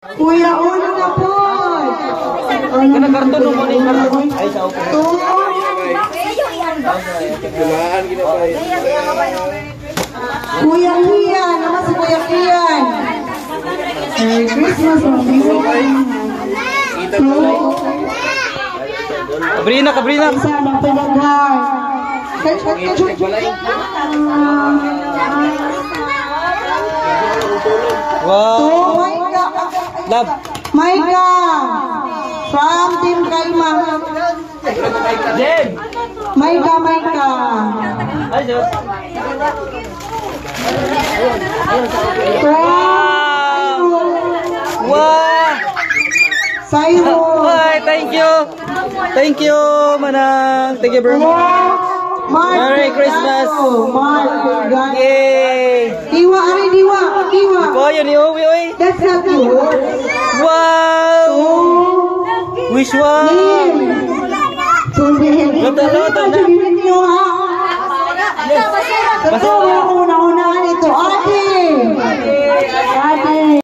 Kuya, ulo na po. Kena karton mo ni karton. Ay sa okay. Kuya Kian, nama si Kuya Kian. Merry Christmas, Kabrina, kabrina. Sama pinaghay. Wow. Love. Maika from Team Kalma. Jem. Maika. Ayo. Wah. Sayo. Bye, thank you, Manang. Thank you very much. Merry Christmas. Yay. Diwa. Kaya ni Owi, oy. That's not you. Wow. Wish one. Loto na. Basta